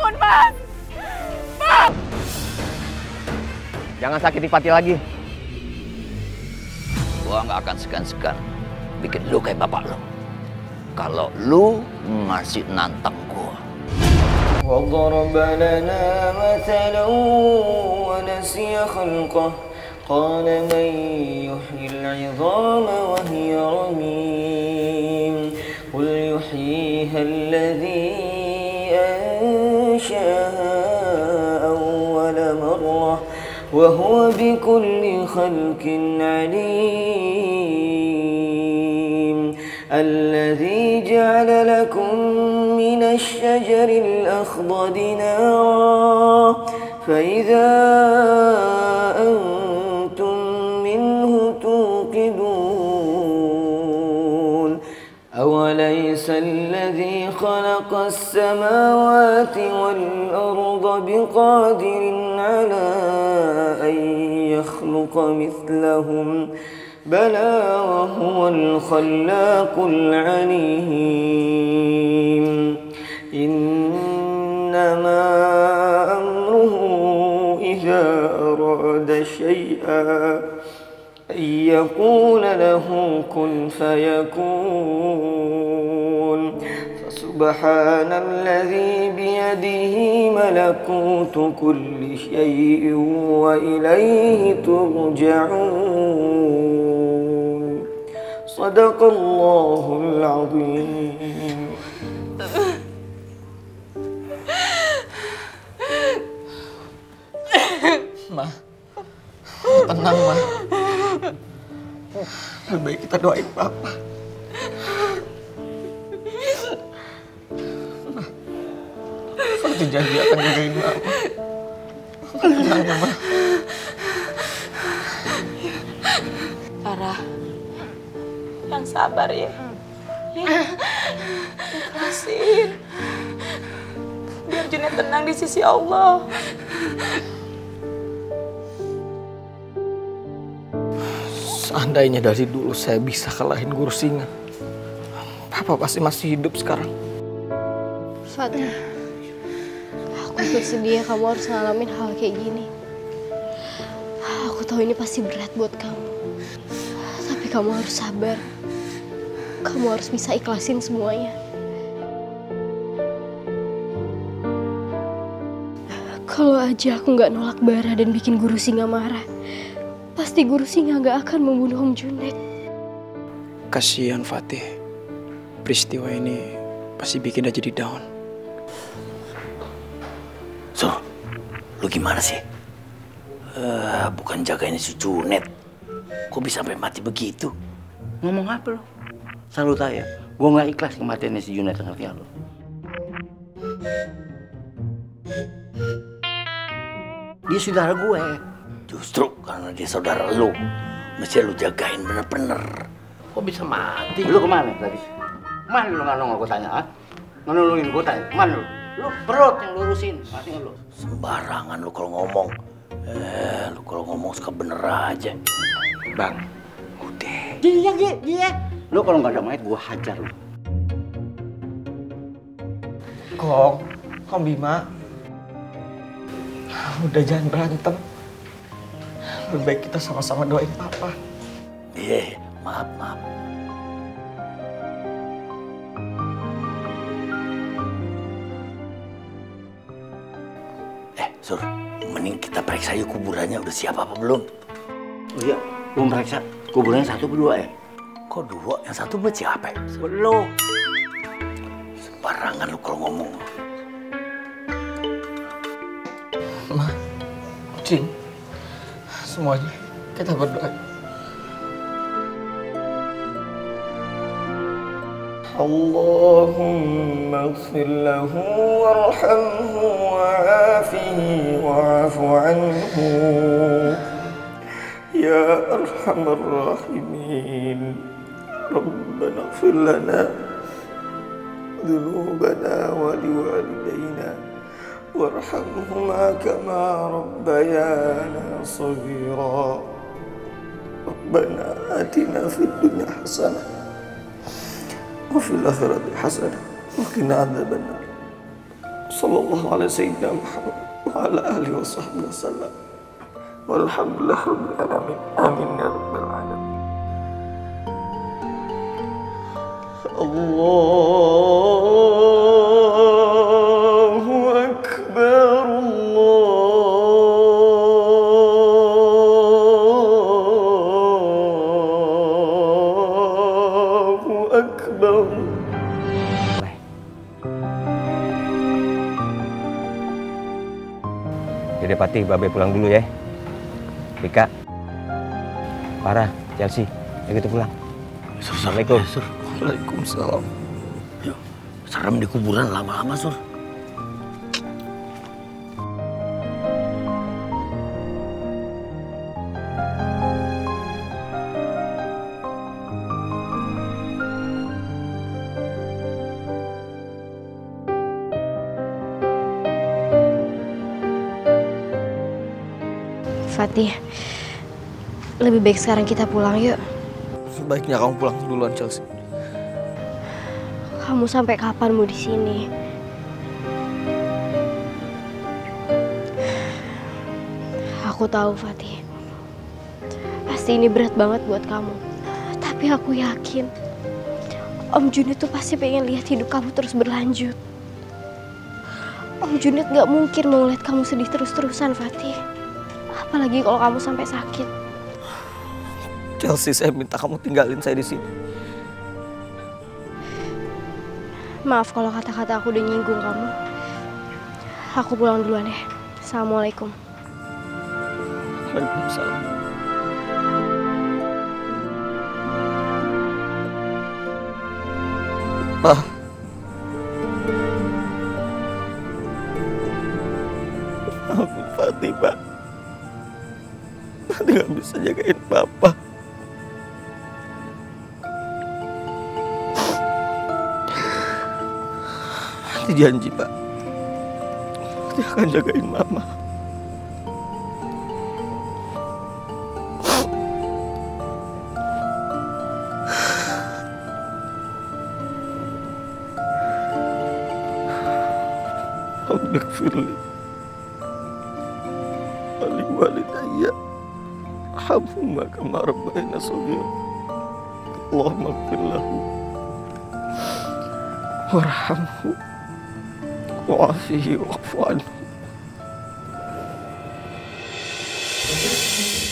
bangun, Mas! Mas! Jangan sakiti Fatih lagi. Gua nggak akan segan-segan bikin lu kayak bapak lu. Kalau lu masih nantang gua. وضرب لنا مثلا ونسي خلقه قال من يحيي العظام وهي رميم قل يحييها الذي أنشأها أول مرة وهو بكل خلق عليم الذي جعل لكم من الشجر الأخضر نارا فإذا أنتم منه توقدون أوليس الذي خلق السماوات والأرض بقادر على أن يخلق مثلهم بلى وهو الخلاق العليم إنما أمره إذا أراد شيئا أن يقول له كن فيكون فسبحان الذي بيده ملكوت كل شيء وإليه ترجعون صدق الله العظيم. Ma, tenang Ma. Lebih baik kita doain Papa. Fatih janji akan jagain Mama. Tenang ya Ma. Farah, yang sabar ya. Ikhlasin. Biar Junet tenang di sisi Allah. Seandainya dari dulu saya bisa kalahin Guru Singa, Papa pasti masih hidup sekarang. Fatih, aku bersedia kamu harus ngalamin hal kayak gini. Aku tahu ini pasti berat buat kamu. Tapi kamu harus sabar. Kamu harus bisa ikhlasin semuanya. Kalau aja aku nggak nolak Bara dan bikin Guru Singa marah, pasti Guru Singa nggak akan membunuh Om Junet. Kasihan Fatih. Peristiwa ini pasti bikin dia jadi down. So, lu gimana sih? Bukan jagain si Junet. Kok bisa sampai mati begitu? Ngomong apa lu? Selalu tanya, gue nggak ikhlas kematiannya si Junet, ngerti ya lu? Dia saudara gue. Justru karena dia saudara lu, mesti lu jagain bener-bener. Kok bisa mati? Lu kemana tadi? Kemana lu nggak nongol gue tanya, ah? Ngenolongin gue tanya, kemana lu? Lu perut yang lurusin, ngerti nggak lu? Sembarangan lu kalau ngomong. Lu kalau ngomong suka bener aja. Bang, udah. Dia. Lu kalau nggak ada mayat, gue hajar lu. Kong Bima, udah jangan berantem. Lebih baik kita sama-sama doain Papa. Iya, maaf. Sur, mending kita periksa yuk kuburannya udah siap apa belum? Oh iya, belum periksa. Kuburannya satu berdua ya? Kok dua? Yang satu buat siapa ya? Lu. Sembarangan lu kalau ngomong. Ma, Cing, semuanya kita berdoa. اللهم اغفر له وارحمه وعافه واعف عنه يا أرحم الراحمين ربنا اغفر لنا ذنوبنا ولوالدينا وارحمهما كما ربيانا صغيرا ربنا آتنا في الدنيا حسنة وفي الآخرة حسنة وقنا عذاب النار Sallallahu alaihi sayyidina Muhammad wa ala alihi wa sahbihi wasallam. Walhamdulillah rabbil alamin. Amin ya rabbal alamin. Allahu akbar. Allahu akbar. Dede Patih, Babe pulang dulu ya. Rika, Farah, Chelsea, ayo kita pulang. Assalamualaikum. Waalaikumsalam. Yuk, serem di kuburan lama-lama, Sur. Fatih, lebih baik sekarang kita pulang yuk. Sebaiknya kamu pulang duluan, Chelsea. Kamu sampai kapan mau di sini? Aku tahu, Fatih. Pasti ini berat banget buat kamu. Tapi aku yakin Om Junid tuh pasti pengen lihat hidup kamu terus berlanjut. Om Junid gak mungkin mau lihat kamu sedih terus-terusan, Fatih. Apalagi kalau kamu sampai sakit. Chelsea, saya minta kamu tinggalin saya di sini. Maaf kalau kata-kata aku udah nyinggung kamu. Aku pulang duluan ya. Assalamualaikum. Waalaikumsalam. Pak. Maafin Fatih, Pak. Fatih gak bisa jagain Papa. Fatih janji, Pak. Fatih akan jagain Mama. Rabbighfirli wa li walidayya warhamhuma kama rabbayana shaghira. Allahumma ighfir lahu warhamhu wa'afihi wa'fu anhu.